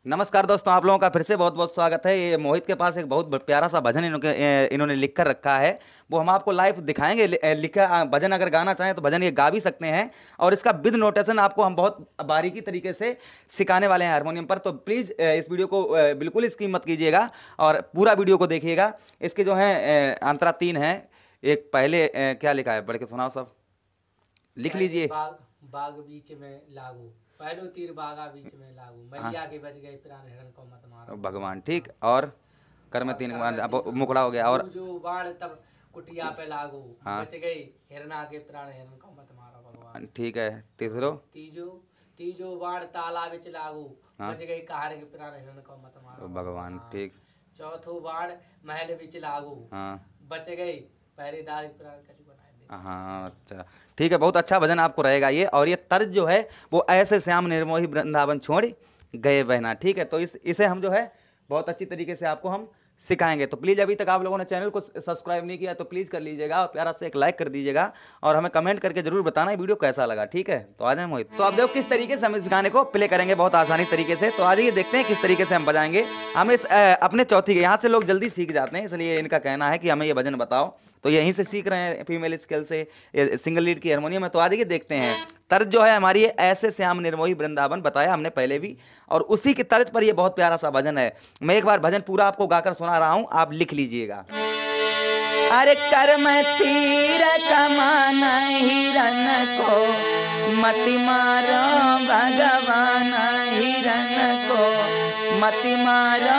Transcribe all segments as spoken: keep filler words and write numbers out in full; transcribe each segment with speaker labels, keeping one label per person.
Speaker 1: नमस्कार दोस्तों, आप लोगों का फिर से बहुत बहुत स्वागत है। ये मोहित के पास एक बहुत प्यारा सा भजन इन्होंने इन्होंने लिख कर रखा है। वो हम आपको लाइव दिखाएंगे। लि- लिखा भजन अगर गाना चाहें तो भजन ये गा भी सकते हैं। और इसका विद नोटेशन आपको हम बहुत बारीकी तरीके से सिखाने वाले हैं हारमोनियम पर। तो प्लीज़ इस वीडियो को अ, बिल्कुल इसकी मत कीजिएगा और पूरा वीडियो को देखिएगा। इसके जो है अंतरा तीन है। एक पहले अ, क्या लिखा है, पढ़ के सुनाओ सब, लिख
Speaker 2: पहले
Speaker 1: लीजिए।
Speaker 2: बाग बाग बीच में लागू, पहलो तीर बागा बीच में लागू, मैया के बच गए प्राण हिरण को मत मारो
Speaker 1: भगवान, ठीक। और कर में
Speaker 2: और
Speaker 1: तीन
Speaker 2: कर
Speaker 1: बार
Speaker 2: में
Speaker 1: अब
Speaker 2: तीन
Speaker 1: मुखड़ा हो गया। और
Speaker 2: तू जो बाण तब कुटिया पे लागू,
Speaker 1: हाँ।
Speaker 2: बच गई हिरणा के प्राण हिरण को मत मारो भगवान।
Speaker 1: ठीक है, तीसरो।
Speaker 2: तीजो तीजो बाण ताला बिच लागू,
Speaker 1: हाँ।
Speaker 2: बच गई कहार के प्राण हिरण को मत मारो
Speaker 1: भगवान, ठीक।
Speaker 2: चौथो बाण महल बिच लागू,
Speaker 1: हाँ
Speaker 2: बच गई पहरेदार के प्राण कछु बनाए दे।
Speaker 1: हाँ, अच्छा ठीक है। बहुत अच्छा भजन आपको रहेगा ये। और ये तर्ज जो है वो ऐसे श्याम निर्मोही वृंदावन छोड़ गए बहना, ठीक है। तो इस इसे हम जो है बहुत अच्छी तरीके से आपको हम सिखाएंगे। तो प्लीज़ अभी तक आप लोगों ने चैनल को सब्सक्राइब नहीं किया तो प्लीज़ कर लीजिएगा और प्यारा से एक लाइक कर दीजिएगा और हमें कमेंट करके जरूर बताना ये वीडियो कैसा लगा, ठीक है। तो आ जाए मोहित। तो आप देखो किस तरीके से हम इस गाने को प्ले करेंगे बहुत आसानी तरीके से। तो आज ये देखते हैं किस तरीके से हम बजाएंगे। हम इस अ, अपने चौथी के यहाँ से लोग जल्दी सीख जाते हैं, इसलिए इनका कहना है कि हमें ये भजन बताओ। तो यहीं से सीख रहे हैं फीमेल स्केल से, सिंगल लीड की हारमोनियम में। तो आज ये देखते हैं तर्ज जो है हमारी, ये ऐसे श्याम निर्मोही वृंदावन बताया हमने पहले भी, और उसी की तर्ज पर ये बहुत प्यारा सा भजन है। मैं एक बार भजन पूरा आपको गाकर सुना रहा हूं, आप लिख लीजिएगा। अरे कर्म तीर कमान हिरन को मति मारो भगवान, हिरन को मति मारो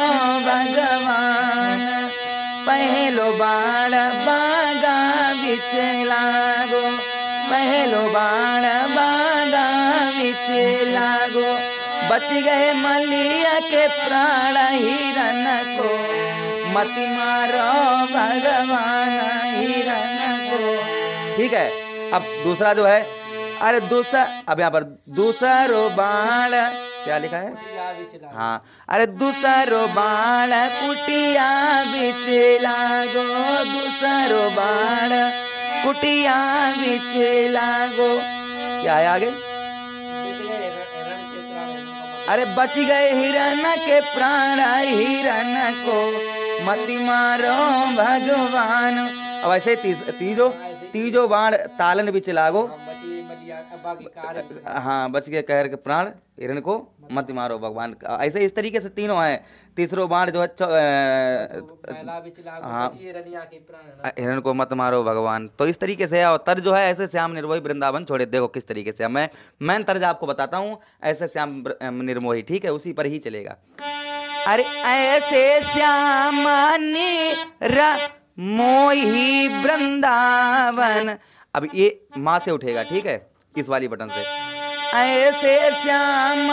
Speaker 1: भगवान। पहलो बाण बागा बिच लागो, पहलो बाण बागा बिच लागो, बच गए मलिया के प्राण हिरन को मति मारो भगवान, हिरन को। ठीक है। अब दूसरा जो है, अरे दूसरा, अब यहाँ पर दूसरो बाण क्या लिखा है,
Speaker 2: कुटिया बिच लागू।
Speaker 1: हाँ। अरे दूसरो बाण कुटिया बिच लागो, दूसरो बाण कुटिया बिच लागो। क्या है आगे,
Speaker 2: बच गए हिरण हिरण के प्राण हिरण को मत।
Speaker 1: अरे बच गए हिरन के प्राण, हिरन को मति मारो भगवान। अब ऐसे तीस, तीजो तीजो बाण तालन बिच लागो,
Speaker 2: हम बची मलिया बागी कार बिच
Speaker 1: हाँ। बच गए कहर के प्राण हिरण को मत मारो भगवान। ऐसे इस तरीके से तीनों हैं। तीसरो बाण जो है चौ- अ,
Speaker 2: महिला बिच लागू,
Speaker 1: हाँ।
Speaker 2: बची रनिया के प्राण हिरण।
Speaker 1: हिरण को मत मारो भगवान। तो इस तरीके से है। और तर्ज जो है ऐसे श्याम निर्मोही वृंदावन छोड़े, देखो किस तरीके से। मैं मैं तर्ज आपको बताता हूँ, ऐसे श्याम ब्र- निर्मोही, ठीक है, उसी पर ही चलेगा। अरे ऐसे श्याम निर्मोही वृंदावन, अब ये माँ से उठेगा, ठीक है, इस वाली बटन से। ऐसे श्याम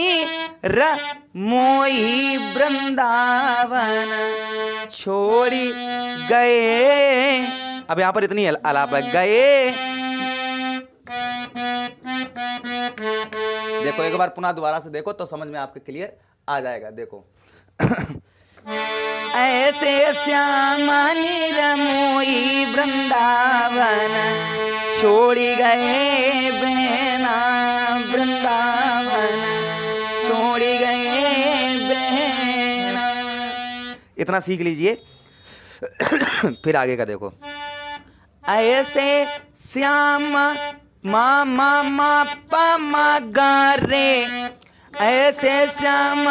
Speaker 1: निर्मोही वृंदावन छोड़ी गए, अब यहाँ पर इतनी अल- आलाप है, गए। देखो एक बार पुनः दोबारा से देखो तो समझ में आपके क्लियर आ जाएगा। देखो ऐसे श्याम निर्मोही वृंदावन छोड़ी गए बहना, वृंदावन छोड़ी गए बहना। इतना सीख लीजिए। फिर आगे का देखो, ऐसे श्याम मा मा मा पा मा गा रे, ऐसे श्याम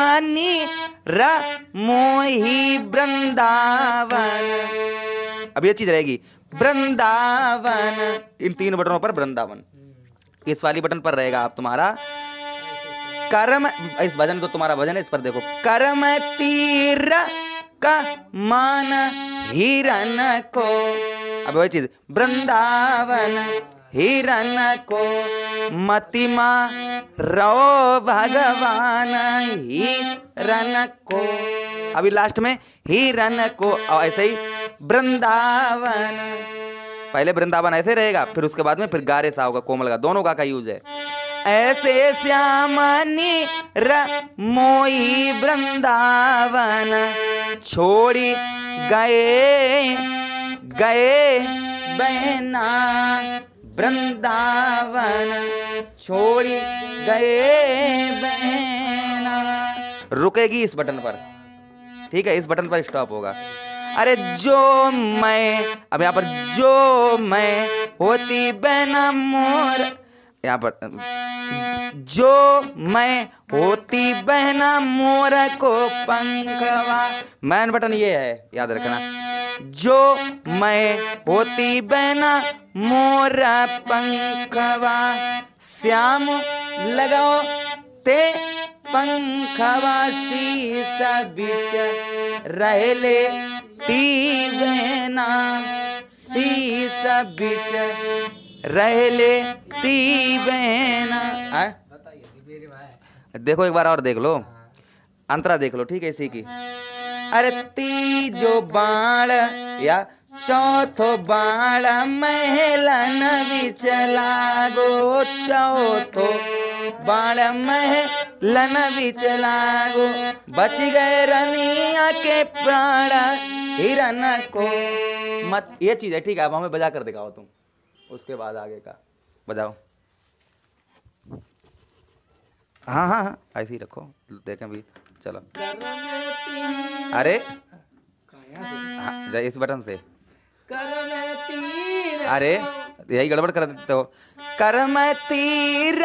Speaker 1: निर्मोही वृंदावन। अब ये चीज रहेगी, वृंदावन, इन तीन बटनों पर वृंदावन, इस वाली बटन पर रहेगा आप तुम्हारा कर्म। इस भजन को तुम्हारा भजन है, इस पर देखो, कर्म तीर का मान हिरन को, अब वही चीज, वृंदावन हिरन को मति मारो भगवान, हिरन को। अभी लास्ट में हिरन को, और ऐसे ही वृंदावन, पहले वृंदावन ऐसे रहेगा, फिर उसके बाद में फिर गारे सा होगा, कोमल का, दोनों का का यूज है। ऐसे श्याम निर्मोही वृंदावन छोड़ी गए गए बहना, वृंदावन छोड़ी गए बहना। रुकेगी इस बटन पर, ठीक है, इस बटन पर स्टॉप होगा। अरे जो मैं, अब यहाँ पर जो मैं होती बहना मोर, यहाँ पर जो मैं होती बहना मोर को पंखवा, मैन बटन ये है, याद रखना। जो मैं होती बहना मोर पंखवा, श्याम लगाओ ते पंखवा, शीशा बीच रहले ती बहना, शीशा बीच रहले ती बहना।
Speaker 2: बताइए मेरे भाई।
Speaker 1: देखो एक बार और देख लो, अंतरा देख लो, ठीक है, इसी की। अरे तीजो बाण या चौथो बाण महलन बिच लागो, चौथो बाण महलन बिच लागो, बच गए रनिया के प्राण हिरन को मत। ये चीज है, ठीक है। अब हमें बजा कर दिखाओ तुम, उसके बाद आगे का बजाओ। हाँ हाँ हाँ ऐसे ही रखो, देखें भी, चलो। अरे हाँ, इस बटन से, अरे यही गड़बड़ कर देते हो। कर्म तीर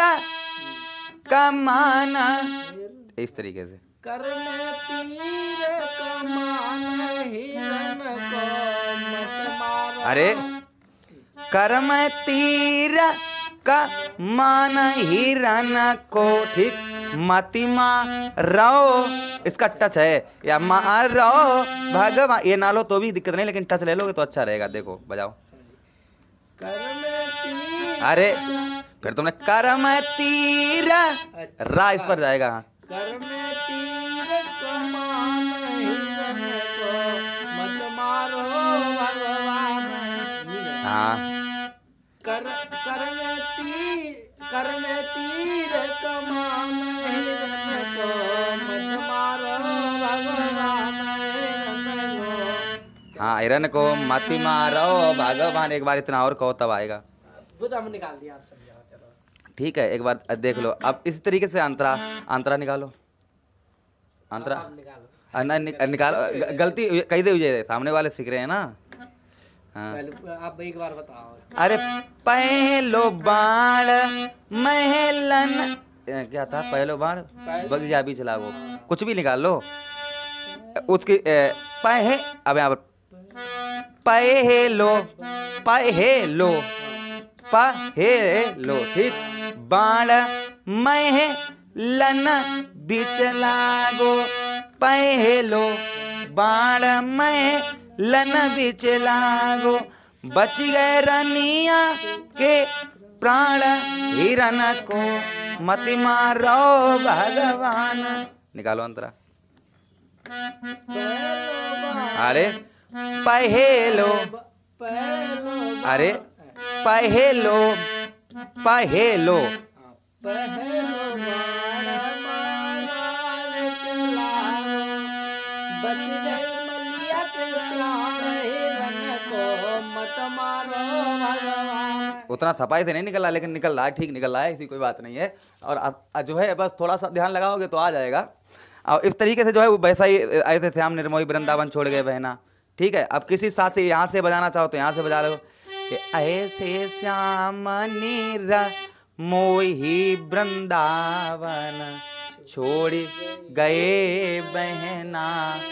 Speaker 1: कमाना, इस तरीके से।
Speaker 2: कर्म तीर कमाना हिरन को मत मारो।
Speaker 1: अरे कर्म तीर का मान हिरन को, ठीक, मति मारो, इसका टच है, या मारो भगवान, ये ना लो तो भी दिक्कत नहीं, लेकिन टच ले लोगे तो अच्छा रहेगा। देखो बजाओ। अरे फिर तुमने कर्म तीर, रा इस पर जाएगा। हाँ
Speaker 2: कर्म तीर कमान हिरन को मत मारो भगवान।
Speaker 1: हाँ
Speaker 2: कर कर्म तीर, कर्म तीर कमान हिरन को मत मारो भगवान, हिरन को।
Speaker 1: हाँ हिरन को मति मारो भगवान, एक बार इतना और कहो तब आएगा।
Speaker 2: वो तो हमने निकाल दिया, आप समझाओ चलो।
Speaker 1: ठीक है, एक बार देख लो। अब इसी तरीके से अंतरा, अंतरा निकालो, अंतरा
Speaker 2: आप निकालो।
Speaker 1: अ, न, नि, निकालो। ग- गलती कही दे हुई, सामने वाले सीख रहे हैं ना। हाँ
Speaker 2: पहले आप एक बार बताओ।
Speaker 1: अरे पहलो बाण महलन, अ, क्या था, पहलो बाण बगिया बीच लागो, कुछ भी निकाल लो उसकी। अ, पहे, अब यहाँ पर पहेलो, पहेलो, पहेलो, ठीक, बाण महलन बीच लागो, पहेलो बाण महलन बीच लागो, बच गए रनिया के प्राण हिरन को मति मारो भगवान। निकालो अंतरा। अरे पहेलो,
Speaker 2: पहलो
Speaker 1: अरे पहेलो, पहेलो,
Speaker 2: पहलो बाण मारने चला, बच गए मलिया के प्राण हिरन को मत मारो भगवान।
Speaker 1: उतना सफाई से नहीं निकला, लेकिन निकल रहा है, ठीक निकल रहा है, ऐसी कोई बात नहीं है। और आ, आ, जो है बस थोड़ा सा ध्यान लगाओगे तो आ जाएगा। और इस तरीके से जो है वो वैसा ही, ऐसे श्याम निर्मोही वृंदावन छोड़ गए बहना, ठीक है। अब किसी साथ से यहाँ से बजाना चाहो तो यहाँ से बजा लो कि ऐसे श्याम निर्मोही वृंदावन छोड़ गए बहना,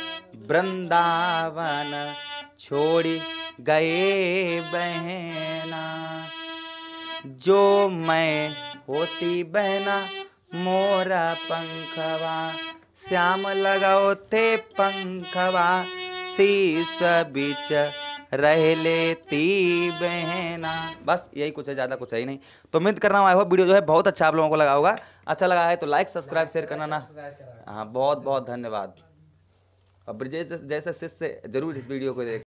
Speaker 1: वृंदावन छोड़ गए बहना, जो मैं होती बहना मोरा पंखवा, श्याम लगाओ ते पंखवा, शीश बीच रह लेती बहना। बस यही कुछ है, ज़्यादा कुछ है ही नहीं। तो उम्मीद कर रहा हूँ आई होप वीडियो जो है बहुत अच्छा आप लोगों को लगा होगा। अच्छा लगा है तो लाइक सब्सक्राइब शेयर करना ना। हाँ बहुत बहुत धन्यवाद। और ब्रजेश जैसे शिष्य जरूर इस वीडियो को देख